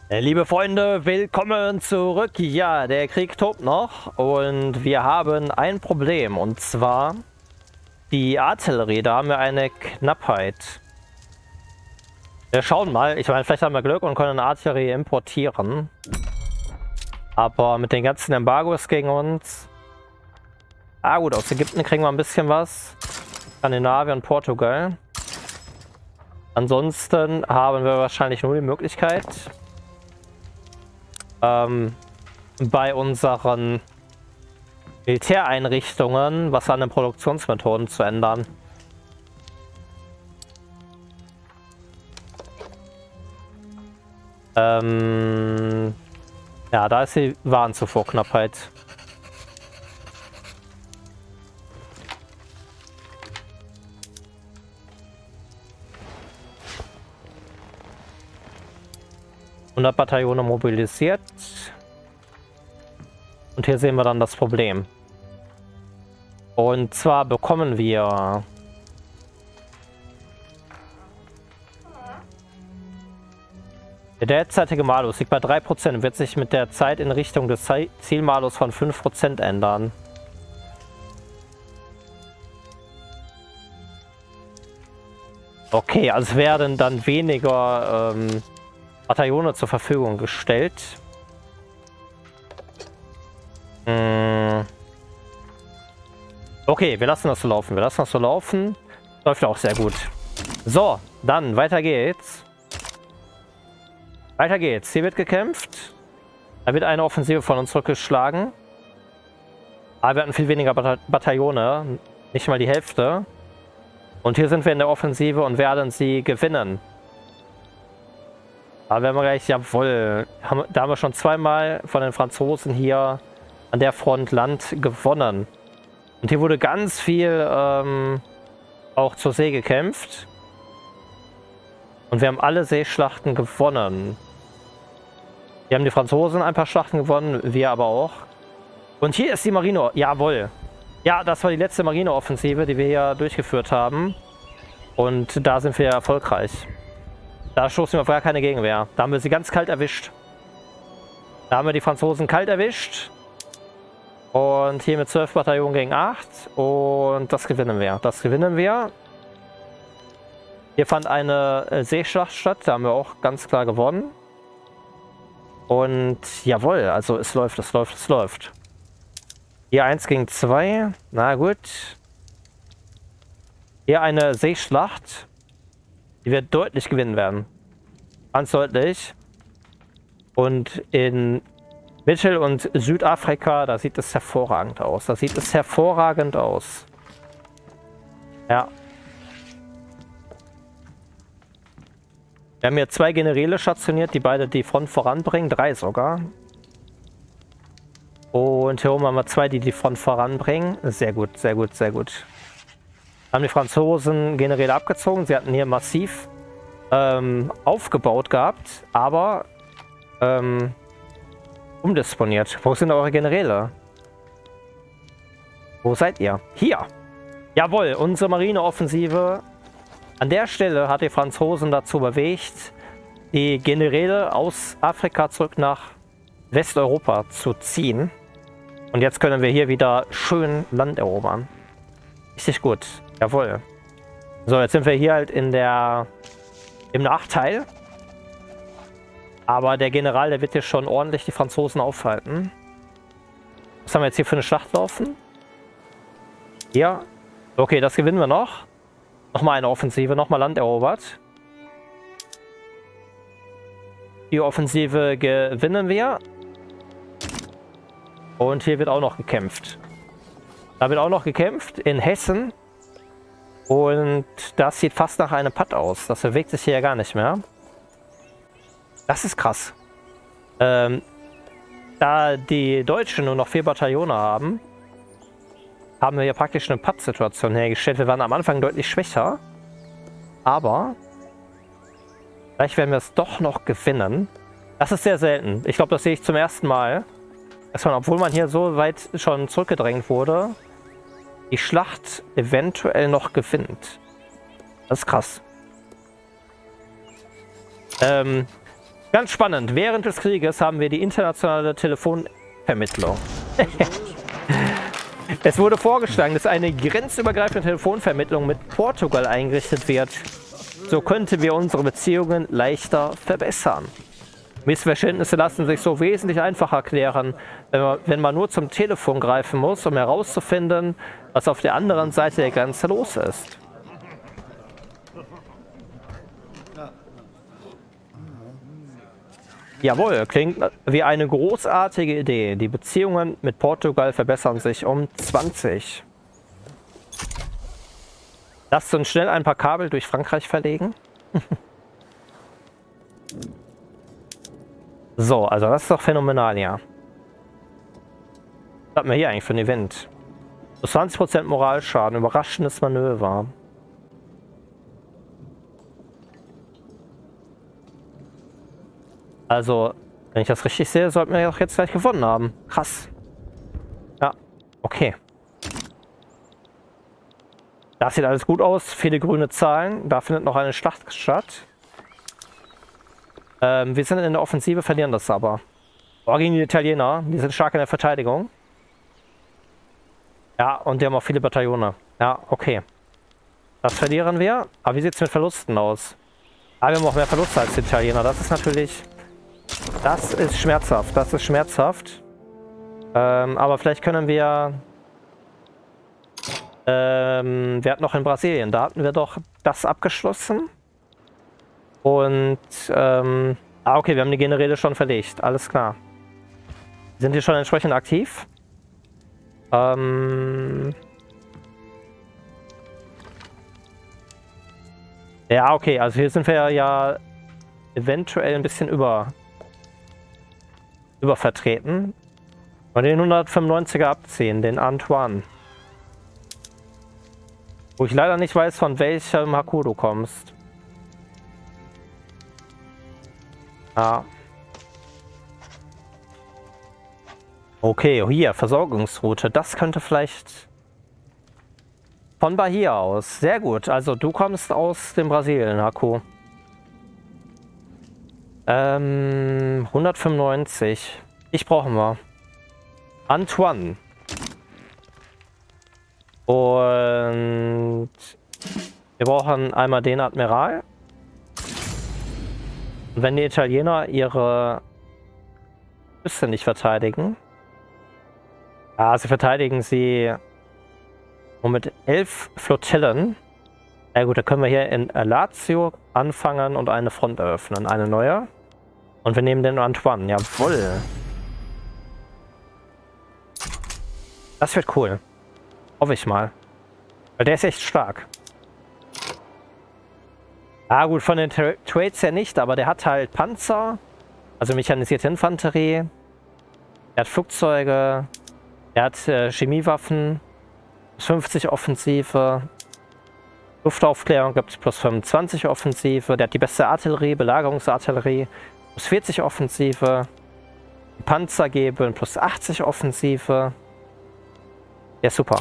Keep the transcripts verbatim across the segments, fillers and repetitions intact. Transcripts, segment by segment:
Äh, Liebe Freunde, willkommen zurück. Ja, der Krieg tobt noch und wir haben ein Problem, und zwar die Artillerie. Da haben wir eine Knappheit. Wir schauen mal. Ich meine, vielleicht haben wir Glück und können Artillerie importieren. Aber mit den ganzen Embargos gegen uns... Ah gut, aus Ägypten kriegen wir ein bisschen was. Skandinavien und Portugal. Ansonsten haben wir wahrscheinlich nur die Möglichkeit... Ähm, bei unseren Militäreinrichtungen was an den Produktionsmethoden zu ändern. Ähm, ja, da ist die Warenzufuhrknappheit. hundert Bataillone mobilisiert. Und hier sehen wir dann das Problem. Und zwar bekommen wir... Der derzeitige Malus liegt bei drei Prozent, wird sich mit der Zeit in Richtung des Zielmalus von fünf Prozent ändern. Okay, also werden dann weniger... Ähm, Bataillone zur Verfügung gestellt. Hm. Okay, wir lassen das so laufen. Wir lassen das so laufen. Läuft auch sehr gut. So, dann weiter geht's. Weiter geht's. Hier wird gekämpft. Da wird eine Offensive von uns zurückgeschlagen. Aber wir hatten viel weniger Bata Bataillone. Nicht mal die Hälfte. Und hier sind wir in der Offensive und werden sie gewinnen. Da werden wir gleich, jawohl, haben, da haben wir schon zweimal von den Franzosen hier an der Front Land gewonnen. Und hier wurde ganz viel ähm, auch zur See gekämpft. Und wir haben alle Seeschlachten gewonnen. Hier haben die Franzosen ein paar Schlachten gewonnen, wir aber auch. Und hier ist die Marine, jawohl. Ja, das war die letzte Marineoffensive, die wir hier durchgeführt haben. Und da sind wir erfolgreich. Da stoßen wir auf gar keine Gegenwehr. Da haben wir sie ganz kalt erwischt. Da haben wir die Franzosen kalt erwischt. Und hier mit zwölf Bataillonen gegen acht. Und das gewinnen wir. Das gewinnen wir. Hier fand eine Seeschlacht statt. Da haben wir auch ganz klar gewonnen. Und jawohl, also es läuft, es läuft, es läuft. Hier eins gegen zwei. Na gut. Hier eine Seeschlacht, die wir deutlich gewinnen werden. Ganz deutlich. Und in Mittel- und Südafrika, da sieht es hervorragend aus. Da sieht es hervorragend aus. Ja. Wir haben hier zwei Generäle stationiert, die beide die Front voranbringen. Drei sogar. Und hier oben haben wir zwei, die die Front voranbringen. Sehr gut, sehr gut, sehr gut. Haben die Franzosen Generäle abgezogen. Sie hatten hier massiv ähm, aufgebaut gehabt, aber ähm, umdisponiert. Wo sind eure Generäle? Wo seid ihr? Hier! Jawohl, unsere Marineoffensive. An der Stelle hat die Franzosen dazu bewegt, die Generäle aus Afrika zurück nach Westeuropa zu ziehen. Und jetzt können wir hier wieder schön Land erobern. Richtig gut. Jawohl. So, jetzt sind wir hier halt in der im Nachteil. Aber der General, der wird hier schon ordentlich die Franzosen aufhalten. Was haben wir jetzt hier für eine Schlacht laufen? Hier. Okay, das gewinnen wir noch. Nochmal eine Offensive, nochmal Land erobert. Die Offensive gewinnen wir. Und hier wird auch noch gekämpft. Da wird auch noch gekämpft in Hessen. Und das sieht fast nach einem Patt aus. Das bewegt sich hier ja gar nicht mehr. Das ist krass. Ähm, da die Deutschen nur noch vier Bataillone haben, haben wir hier praktisch eine Patt-Situation hergestellt. Wir waren am Anfang deutlich schwächer. Aber vielleicht werden wir es doch noch gewinnen. Das ist sehr selten. Ich glaube, das sehe ich zum ersten Mal. Dass man, obwohl man hier so weit schon zurückgedrängt wurde, die Schlacht eventuell noch gewinnt. Das ist krass. Ähm, Ganz spannend. Während des Krieges haben wir die internationale Telefonvermittlung. Es wurde vorgeschlagen, dass eine grenzübergreifende Telefonvermittlung mit Portugal eingerichtet wird. So könnten wir unsere Beziehungen leichter verbessern. Missverständnisse lassen sich so wesentlich einfacher klären, wenn man, wenn man nur zum Telefon greifen muss, um herauszufinden, was auf der anderen Seite der Grenze los ist. Jawohl, klingt wie eine großartige Idee. Die Beziehungen mit Portugal verbessern sich um zwanzig. Lasst uns schnell ein paar Kabel durch Frankreich verlegen. So, also das ist doch phänomenal, ja. Was hatten wir hier eigentlich für ein Event? zwanzig Prozent Moralschaden, überraschendes Manöver. Also, wenn ich das richtig sehe, sollten wir ja auch jetzt gleich gewonnen haben. Krass. Ja, okay. Das sieht alles gut aus. Viele grüne Zahlen. Da findet noch eine Schlacht statt. Ähm, wir sind in der Offensive, verlieren das aber. Oh, gegen die Italiener. Die sind stark in der Verteidigung. Ja, und die haben auch viele Bataillone. Ja, okay. Das verlieren wir. Aber wie sieht es mit Verlusten aus? Ah, wir haben auch mehr Verluste als die Italiener. Das ist natürlich... Das ist schmerzhaft. Das ist schmerzhaft. Ähm, aber vielleicht können wir... Ähm, wir hatten noch in Brasilien. Da hatten wir doch das abgeschlossen. Und... Ähm, ah, okay, wir haben die Generäle schon verlegt. Alles klar. Sind die schon entsprechend aktiv? Ähm... Ja, okay, also hier sind wir ja eventuell ein bisschen über übervertreten. Und den hundertfünfundneunziger abziehen, den Antoine. Wo ich leider nicht weiß, von welchem Haku du kommst. Ah. Okay, hier, Versorgungsroute. Das könnte vielleicht... Von Bahia aus. Sehr gut. Also du kommst aus dem Brasilien, Haku. Ähm, hundertfünfundneunzig. Ich brauchen wir. Antoine. Und wir brauchen einmal den Admiral. Und wenn die Italiener ihre Küste nicht verteidigen. Ja, sie verteidigen sie und mit elf Flottillen. Na gut, da können wir hier in Lazio anfangen und eine Front eröffnen. Eine neue. Und wir nehmen den Antoine. Jawohl. Das wird cool. Hoffe ich mal. Weil der ist echt stark. Ah gut, von den Tra Trades her nicht, aber der hat halt Panzer. Also mechanisierte Infanterie. Er hat Flugzeuge. Er hat äh, Chemiewaffen. Plus fünfzig Offensive. Luftaufklärung gibt es plus fünfundzwanzig Offensive. Der hat die beste Artillerie, Belagerungsartillerie. Plus vierzig Offensive. Die Panzer geben plus achtzig Offensive. Ja, super.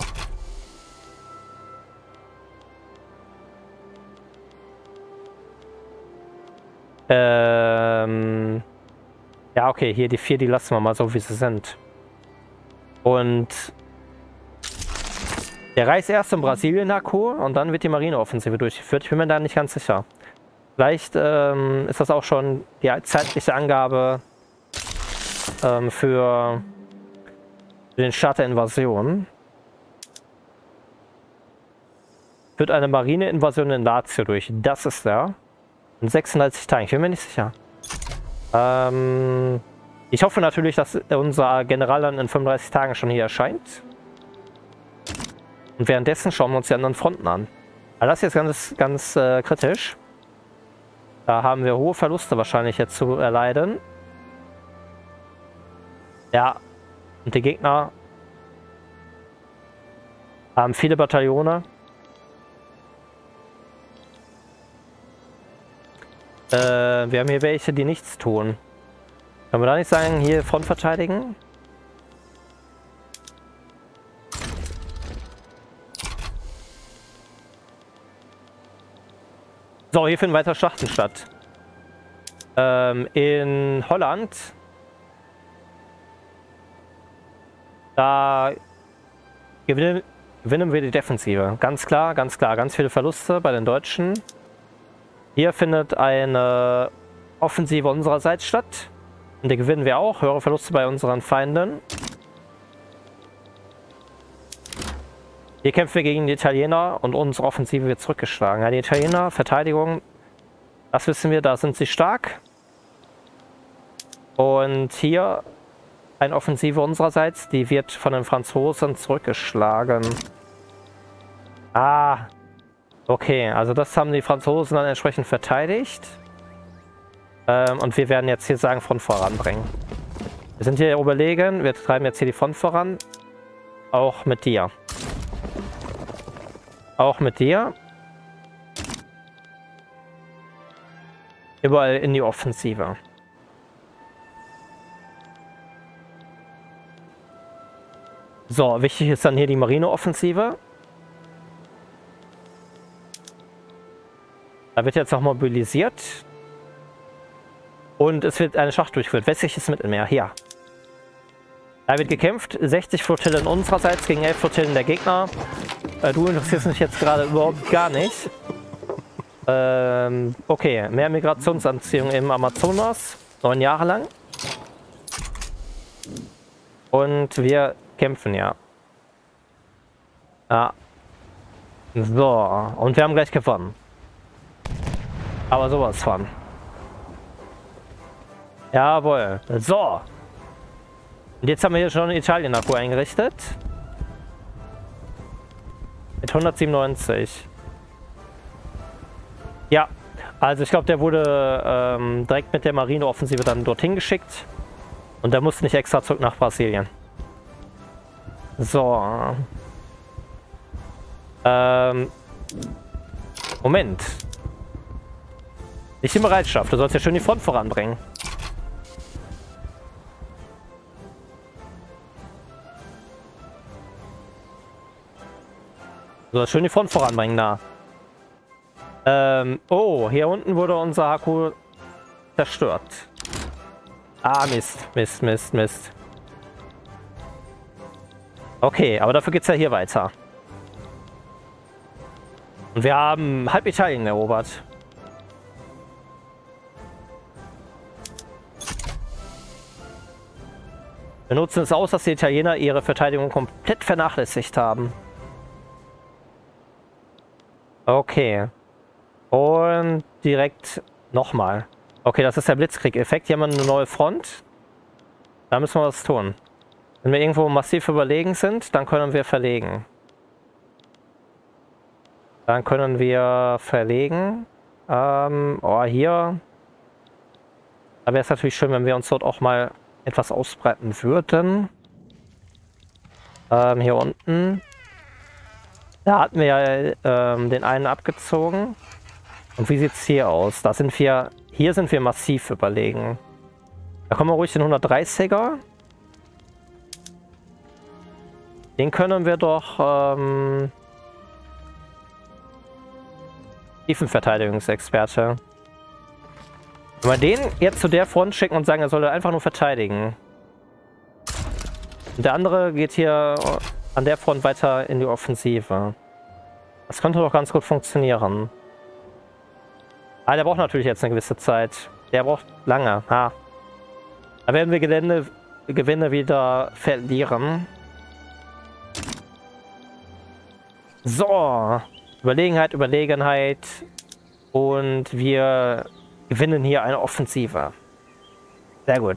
Ähm. Ja, okay, hier die vier, die lassen wir mal so, wie sie sind. Und der reist erst in Brasilien nach und dann wird die Marineoffensive durchgeführt. Ich bin mir da nicht ganz sicher. Vielleicht ähm, ist das auch schon die zeitliche Angabe ähm, für den Start der Invasion. Führt eine Marineinvasion in Lazio durch. Das ist der. In sechsunddreißig Tagen. Ich bin mir nicht sicher. Ähm, ich hoffe natürlich, dass unser General dann in fünfunddreißig Tagen schon hier erscheint. Und währenddessen schauen wir uns die anderen Fronten an. Aber das ist jetzt ganz, ganz äh, kritisch. Da haben wir hohe Verluste wahrscheinlich jetzt zu erleiden. Ja. Und die Gegner haben viele Bataillone. Äh, wir haben hier welche, die nichts tun. Können wir da nicht sagen, hier Front verteidigen? So, hier finden weiter Schlachten statt. Ähm, in Holland, da gewinnen, gewinnen wir die Defensive. Ganz klar, ganz klar. Ganz viele Verluste bei den Deutschen. Hier findet eine Offensive unsererseits statt. Und die gewinnen wir auch. Höhere Verluste bei unseren Feinden. Hier kämpfen wir gegen die Italiener und unsere Offensive wird zurückgeschlagen. Ja, die Italiener, Verteidigung, das wissen wir, da sind sie stark. Und hier eine Offensive unsererseits, die wird von den Franzosen zurückgeschlagen. Ah, okay, also das haben die Franzosen dann entsprechend verteidigt. Ähm, und wir werden jetzt hier sagen, Front voranbringen. Wir sind hier überlegen, wir treiben jetzt hier die Front voran. Auch mit dir. Auch mit dir. Überall in die Offensive. So, wichtig ist dann hier die Marineoffensive. Da wird jetzt noch mobilisiert. Und es wird eine Schlacht durchgeführt. Westliches Mittelmeer, hier. Da wird gekämpft. sechzig Flottillen unsererseits gegen elf Flottillen der Gegner. Äh, du interessierst mich jetzt gerade überhaupt gar nicht. Ähm, okay, mehr Migrationsanziehung im Amazonas. Neun Jahre lang. Und wir kämpfen, ja. Ja. So, und wir haben gleich gewonnen. Aber sowas von. Jawohl. So. Und jetzt haben wir hier schon Italien-Akku eingerichtet. Mit hundertsiebenundneunzig. Ja. Also ich glaube, der wurde ähm, direkt mit der Marineoffensive dann dorthin geschickt. Und der musste nicht extra zurück nach Brasilien. So. Ähm. Moment. Nicht in Bereitschaft. Du sollst ja schön die Front voranbringen. Du sollst schön die Front voranbringen, da. Ähm. Oh, hier unten wurde unser Akku zerstört. Ah, Mist. Mist, Mist, Mist. Okay, aber dafür geht es ja hier weiter. Und wir haben halb Italien erobert. Wir nutzen es aus, dass die Italiener ihre Verteidigung komplett vernachlässigt haben. Okay. Und direkt nochmal. Okay, das ist der Blitzkrieg-Effekt. Hier haben wir eine neue Front. Da müssen wir was tun. Wenn wir irgendwo massiv überlegen sind, dann können wir verlegen. Dann können wir verlegen. Ähm, oh, hier. Da wäre es natürlich schön, wenn wir uns dort auch mal etwas ausbreiten würden. Ähm, hier unten. Da hatten wir ja ähm, den einen abgezogen. Und wie sieht es hier aus? Da sind wir, hier sind wir massiv überlegen. Da kommen wir ruhig den hundertdreißiger. Den können wir doch ähm, Tiefenverteidigungsexperte. Wenn wir den jetzt zu der Front schicken und sagen, er soll einfach nur verteidigen. Und der andere geht hier an der Front weiter in die Offensive. Das könnte doch ganz gut funktionieren. Ah, der braucht natürlich jetzt eine gewisse Zeit. Der braucht lange. Ha. Da werden wir Gelände, Gewinne wieder verlieren. So. Überlegenheit, Überlegenheit. Und wir gewinnen hier eine Offensive. Sehr gut.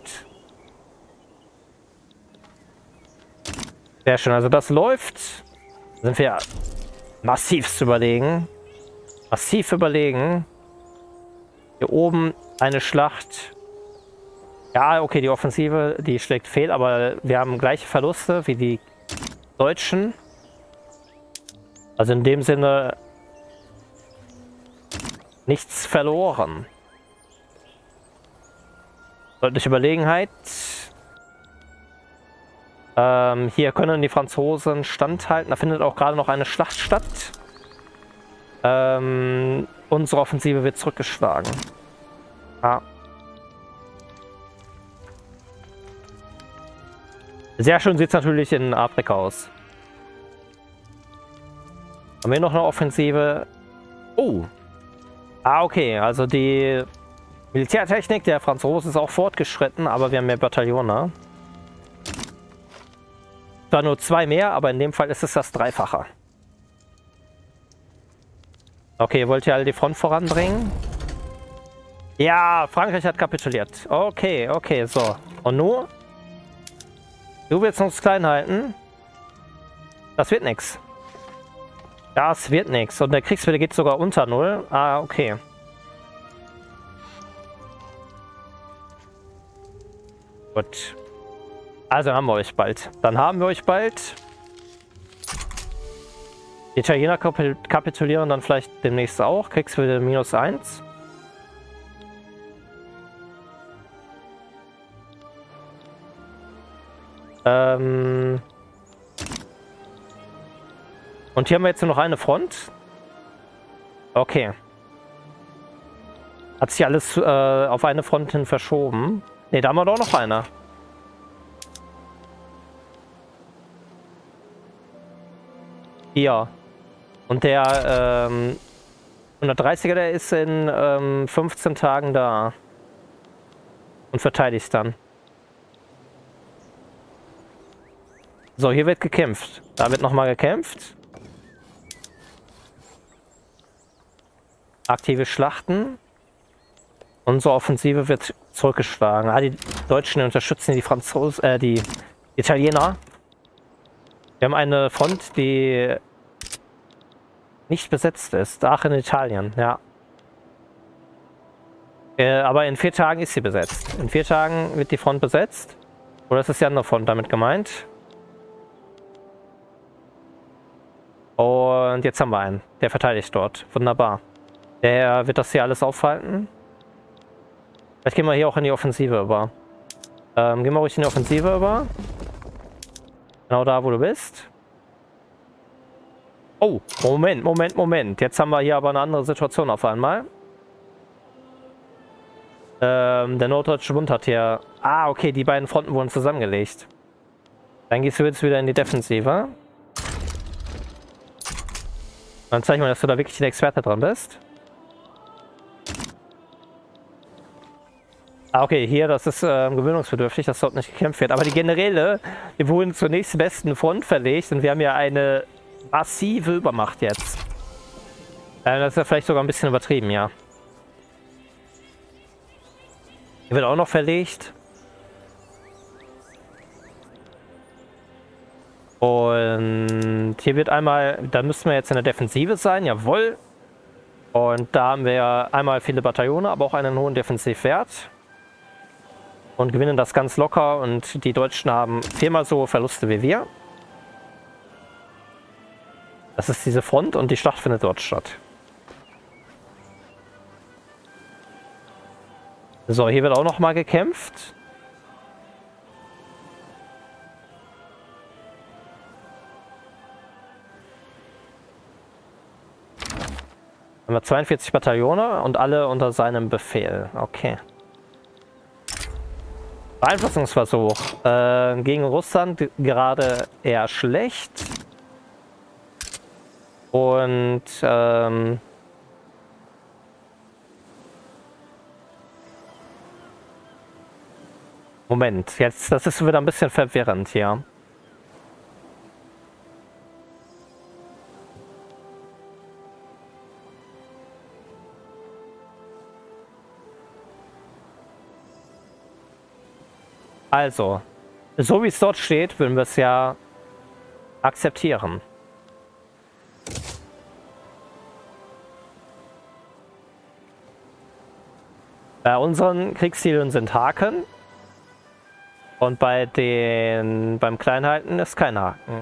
Sehr schön. Also das läuft. Da sind wir massivst überlegen. Massiv überlegen. Hier oben eine Schlacht. Ja, okay, die Offensive, die schlägt fehl, aber wir haben gleiche Verluste wie die Deutschen. Also in dem Sinne nichts verloren. Deutliche Überlegenheit. Ähm, hier können die Franzosen standhalten. Da findet auch gerade noch eine Schlacht statt. Ähm, unsere Offensive wird zurückgeschlagen. Ja. Sehr schön sieht es natürlich in Afrika aus. Haben wir noch eine Offensive? Oh. Ah, okay. Also die Militärtechnik der Franzosen ist auch fortgeschritten, aber wir haben mehr Bataillone. Zwar nur zwei mehr, aber in dem Fall ist es das Dreifache. Okay, ihr wollt ja alle die Front voranbringen? Ja, Frankreich hat kapituliert. Okay, okay, so. Und nun? Du willst uns klein halten? Das wird nix. Das wird nix. Und der Kriegswille geht sogar unter null. Ah, okay. Gut. Also haben wir euch bald. Dann haben wir euch bald. Die Italiener kapitulieren dann vielleicht demnächst auch. Kriegswille minus eins. Ähm... Und hier haben wir jetzt nur noch eine Front. Okay. Hat sich alles äh, auf eine Front hin verschoben. Ne, da haben wir doch noch eine. Hier. Und der ähm, hundertdreißiger, der ist in ähm, fünfzehn Tagen da. Und verteidigt dann. So, hier wird gekämpft. Da wird nochmal gekämpft. Aktive Schlachten. Unsere Offensive wird zurückgeschlagen. Ah, die Deutschen unterstützen die Franzosen, äh, die Italiener. Wir haben eine Front, die nicht besetzt ist. Ach, in Italien, ja. Äh, aber in vier Tagen ist sie besetzt. In vier Tagen wird die Front besetzt. Oder ist das die andere Front damit gemeint? Und jetzt haben wir einen. Der verteidigt dort. Wunderbar. Der wird das hier alles aufhalten. Vielleicht gehen wir hier auch in die Offensive über. Ähm, gehen wir ruhig in die Offensive über. Genau da, wo du bist. Oh, Moment, Moment, Moment. Jetzt haben wir hier aber eine andere Situation auf einmal. Ähm, der Norddeutsche Bund hat hier... Ah, okay, die beiden Fronten wurden zusammengelegt. Dann gehst du jetzt wieder in die Defensive. Dann zeig mal, dass du da wirklich der Experte dran bist. Ah, okay, hier, das ist äh, gewöhnungsbedürftig, dass dort nicht gekämpft wird. Aber die Generäle, die wurden zur nächstbesten Front verlegt und wir haben ja eine massive Übermacht jetzt. Äh, das ist ja vielleicht sogar ein bisschen übertrieben, ja. Hier wird auch noch verlegt. Und hier wird einmal, da müssen wir jetzt in der Defensive sein, jawohl. Und da haben wir einmal viele Bataillone, aber auch einen hohen Defensivwert. Und gewinnen das ganz locker und die Deutschen haben viermal so Verluste wie wir. Das ist diese Front und die Schlacht findet dort statt. So, hier wird auch noch mal gekämpft. Haben wir zweiundvierzig Bataillone und alle unter seinem Befehl. Okay. Beeinflussungsversuch äh, gegen Russland gerade eher schlecht. Und ähm, Moment, jetzt, das ist wieder ein bisschen verwirrend hier. Also, so wie es dort steht, würden wir es ja akzeptieren. Bei unseren Kriegszielen sind Haken und bei den beim Kleinhalten ist kein Haken.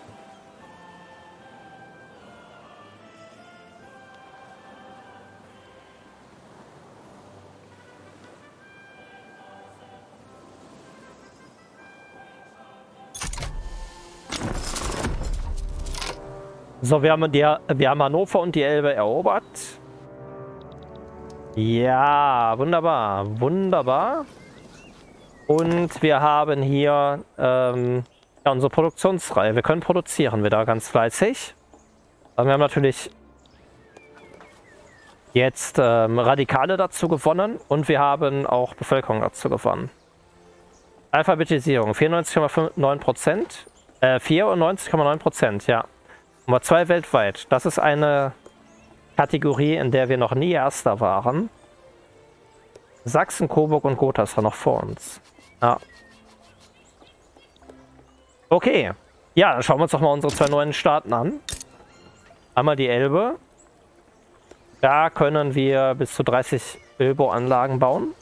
So, wir haben, die, wir haben Hannover und die Elbe erobert. Ja, wunderbar, wunderbar. Und wir haben hier ähm, ja, unsere Produktionsreihe. Wir können produzieren wieder ganz fleißig. Aber wir haben natürlich jetzt ähm, Radikale dazu gewonnen und wir haben auch Bevölkerung dazu gewonnen. Alphabetisierung, vierundneunzig Komma neun Prozent. Äh, vierundneunzig Komma neun Prozent, ja. Nummer zwei weltweit. Das ist eine Kategorie, in der wir noch nie Erster waren. Sachsen, Coburg und Gotha ist noch vor uns. Ja. Okay. Ja, dann schauen wir uns doch mal unsere zwei neuen Staaten an. Einmal die Elbe. Da können wir bis zu dreißig Ölbauanlagen bauen.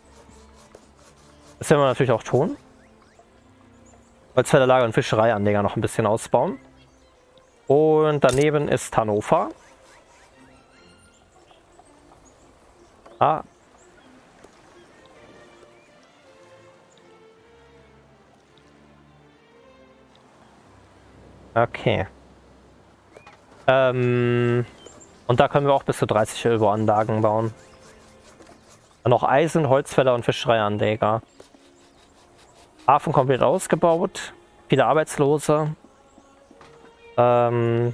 Das werden wir natürlich auch tun. Holzfällerlager und Fischereianleger noch ein bisschen ausbauen. Und daneben ist Hannover. Ah. Okay. Ähm, und da können wir auch bis zu dreißig Ölbauanlagen bauen. Dann noch Eisen, Holzfäller und Fischereianleger. Hafen komplett ausgebaut. Viele Arbeitslose. Ähm...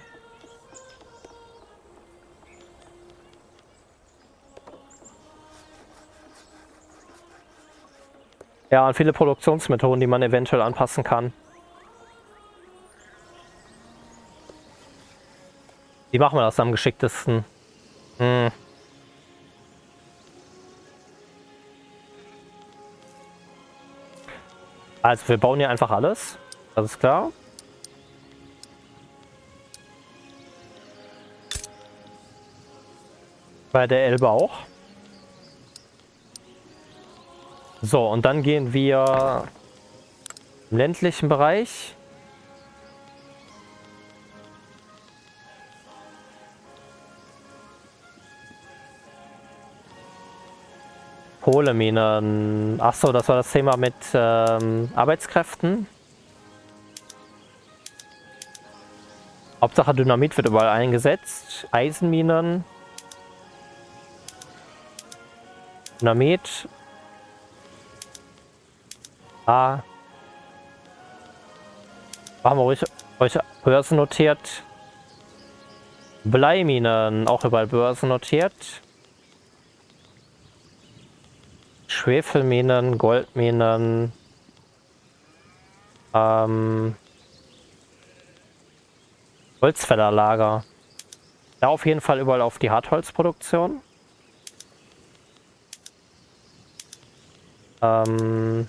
Ja, und viele Produktionsmethoden, die man eventuell anpassen kann. Wie machen wir das am geschicktesten? Hm. Also wir bauen hier einfach alles. Das ist klar. Bei der Elbe auch. So, und dann gehen wir im ländlichen Bereich. Kohleminen. Achso, das war das Thema mit ähm, Arbeitskräften. Hauptsache Dynamit wird überall eingesetzt. Eisenminen. Dynamit. Ah. Haben wir ruhig, ruhig Börsen notiert. Bleiminen, auch überall Börsen notiert. Schwefelminen, Goldminen. Ähm, Holzfällerlager. Da auf jeden Fall überall auf die Hartholzproduktion. Ähm,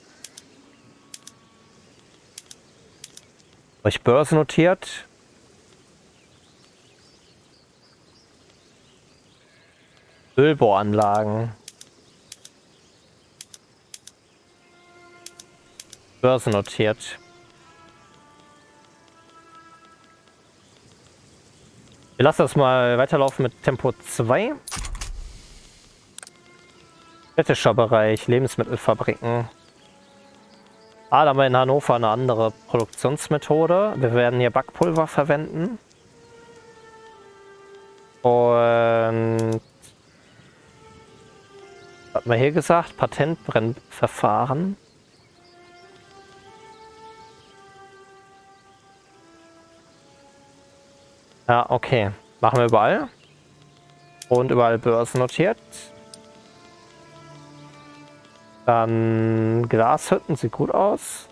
euch Börsen notiert. Ölbohranlagen. Börsen notiert. Wir lassen das mal weiterlaufen mit Tempo zwei. Städtischer Bereich, Lebensmittelfabriken. Ah, da haben wir in Hannover eine andere Produktionsmethode. Wir werden hier Backpulver verwenden. Und was hat man hier gesagt? Patentbrennverfahren. Ja, okay. Machen wir überall. Und überall Börsen notiert. Dann Glashütten, sieht gut aus.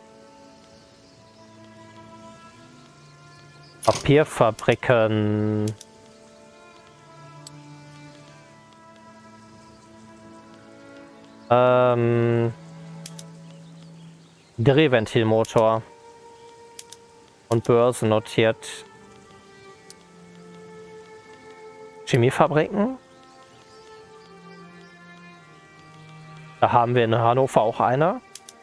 Papierfabriken. Ähm, Drehventilmotor. Und Börsen notiert. Chemiefabriken. Da haben wir in Hannover auch eine.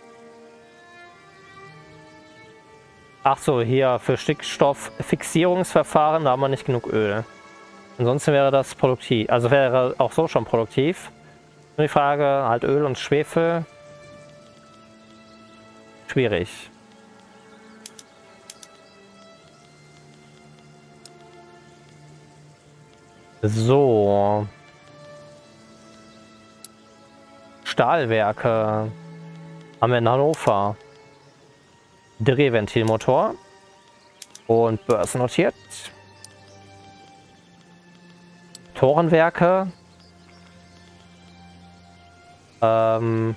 Ach so, hier für Stickstofffixierungsverfahren, da haben wir nicht genug Öl. Ansonsten wäre das produktiv. Also wäre auch so schon produktiv. Nur die Frage, halt Öl und Schwefel. Schwierig. So. Stahlwerke. Haben wir in Hannover Drehventilmotor und börsennotiert. Torenwerke. Ähm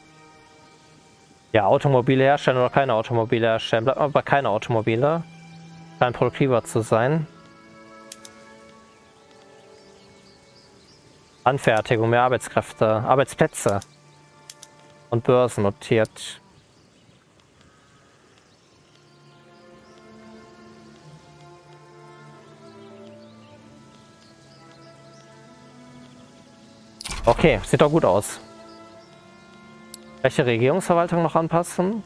ja, Automobile herstellen oder keine Automobile herstellen. Bleibt aber keine Automobile. Scheint produktiver zu sein. Anfertigung, mehr Arbeitskräfte, Arbeitsplätze und Börsen notiert. Okay, sieht doch gut aus. Welche Regierungsverwaltung noch anpassen?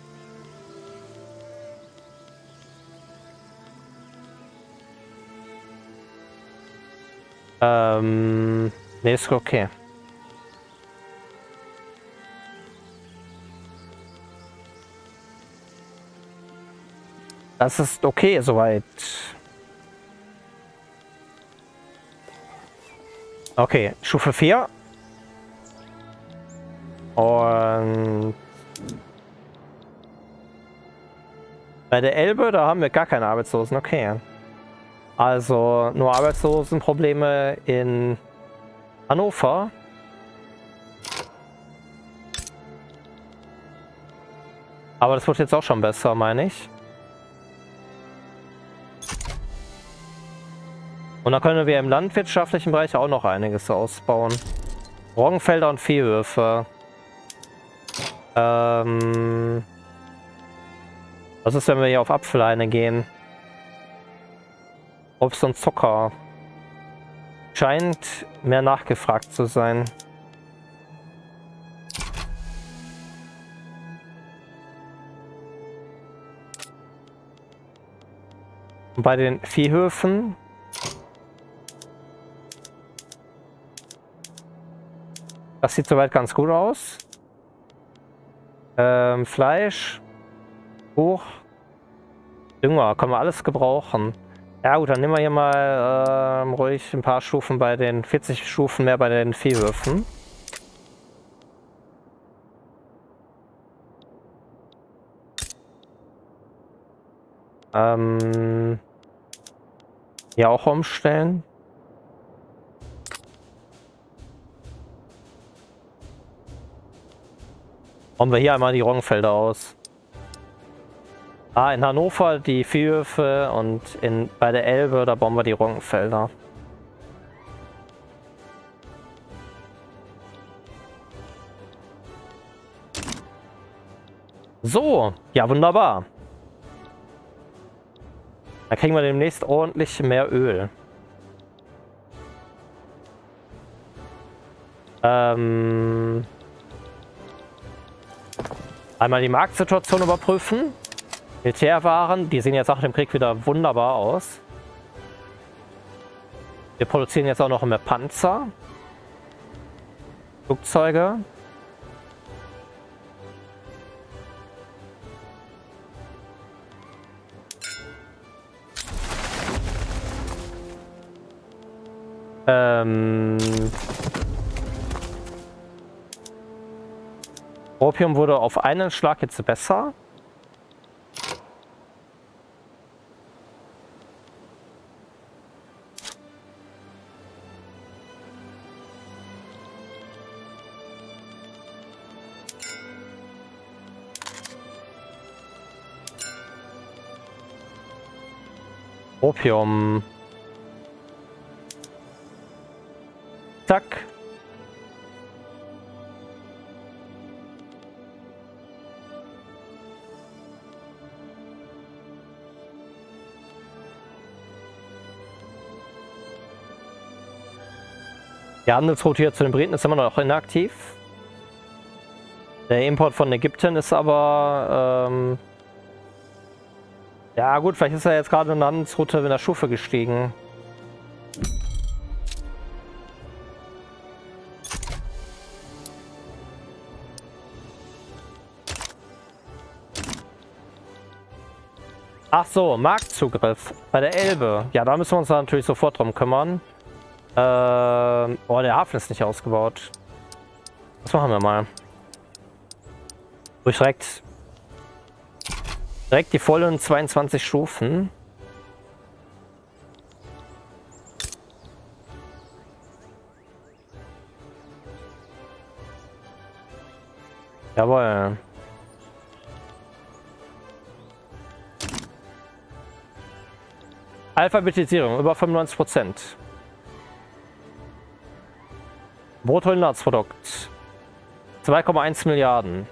Ähm, nee, ist okay. Das ist okay soweit. Okay, Stufe vier. Und bei der Elbe, da haben wir gar keine Arbeitslosen. Okay. Also nur Arbeitslosenprobleme in Hannover. Aber das wird jetzt auch schon besser, meine ich. Und dann können wir im landwirtschaftlichen Bereich auch noch einiges ausbauen. Roggenfelder und Viehhöfe. Ähm, was ist, wenn wir hier auf Apfelhaine gehen? Obst und Zucker. Scheint mehr nachgefragt zu sein. Und bei den Viehhöfen das sieht soweit ganz gut aus. Ähm, Fleisch, Buch, Dünger, können wir alles gebrauchen. Ja gut, dann nehmen wir hier mal ähm, ruhig ein paar Stufen bei den, vierzig Stufen mehr bei den Viehhöfen. Ähm, hier auch umstellen. Bauen wir hier einmal die Roggenfelder aus. Ah, in Hannover die Viehhöfe und in, bei der Elbe, da bauen wir die Roggenfelder. So, ja wunderbar. Da kriegen wir demnächst ordentlich mehr Öl. Ähm... Einmal die Marktsituation überprüfen. Militärwaren, die sehen jetzt nach dem Krieg wieder wunderbar aus. Wir produzieren jetzt auch noch mehr Panzer. Flugzeuge. Ähm... Opium wurde auf einen Schlag jetzt besser. Opium. Zack. Die Handelsroute hier zu den Briten ist immer noch inaktiv. Der Import von Ägypten ist aber... Ähm ja gut, vielleicht ist er jetzt gerade in der Handelsroute in der Stufe gestiegen. Ach so, Marktzugriff bei der Elbe. Ja, da müssen wir uns natürlich sofort drum kümmern. Ähm, oh, der Hafen ist nicht ausgebaut. Das machen wir mal. Durch direkt, direkt die vollen zweiundzwanzig Stufen. Jawohl. Alphabetisierung über fünfundneunzig Prozent. Bruttoinlandsprodukt zwei Komma eins Milliarden.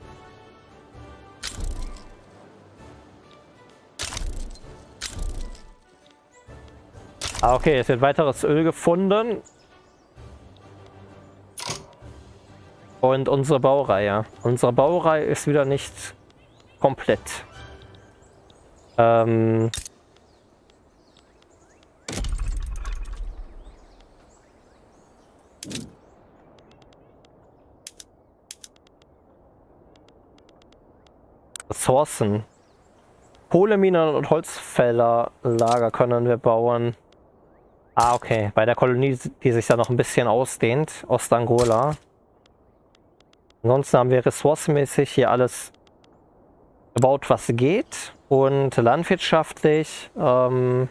Ah, okay, es wird weiteres Öl gefunden. Und unsere Baureihe. Unsere Baureihe ist wieder nicht komplett. Ähm... Ressourcen. Kohleminen und Holzfällerlager können wir bauen. Ah, okay. Bei der Kolonie, die sich da noch ein bisschen ausdehnt. Ostangola. Ansonsten haben wir ressourcenmäßig hier alles gebaut, was geht. Und landwirtschaftlich ähm,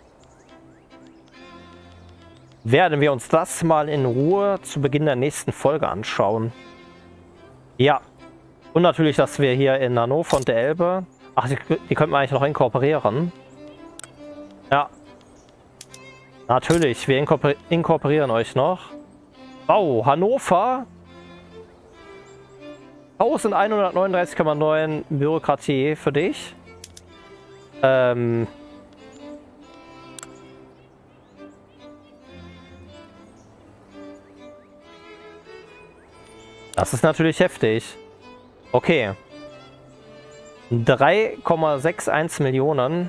werden wir uns das mal in Ruhe zu Beginn der nächsten Folge anschauen. Ja. Und natürlich, dass wir hier in Hannover und der Elbe... Ach, die, die könnten wir eigentlich noch inkorporieren. Ja. Natürlich, wir inkorpor inkorporieren euch noch. Oh, Hannover. elfhundertneununddreißig Komma neun Bürokratie für dich. Ähm... Das ist natürlich heftig. Okay. drei Komma einundsechzig Millionen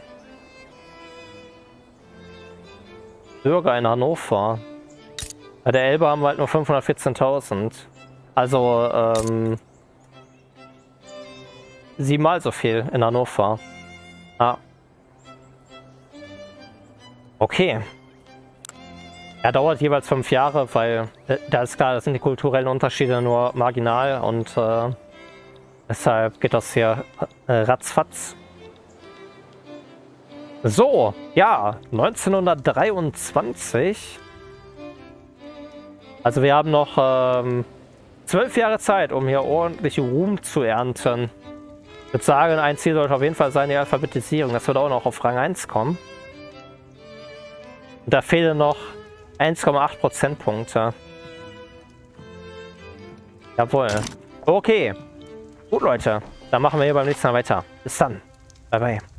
Bürger in Hannover. Bei der Elbe haben wir halt nur fünfhundertvierzehntausend. Also, ähm... siebenmal so viel in Hannover. Ah. Okay. Er dauert jeweils fünf Jahre, weil äh, da ist klar, das sind die kulturellen Unterschiede nur marginal und äh, deshalb geht das hier äh, ratzfatz. So, ja, neunzehnhundertdreiundzwanzig. Also wir haben noch ähm, zwölf Jahre Zeit, um hier ordentlich Ruhm zu ernten. Ich würde sagen, ein Ziel sollte auf jeden Fall sein, die Alphabetisierung. Das wird auch noch auf Rang eins kommen. Und da fehlen noch eins Komma acht Prozentpunkte. Jawohl. Okay. Gut, Leute. Dann machen wir hier beim nächsten Mal weiter. Bis dann. Bye, bye.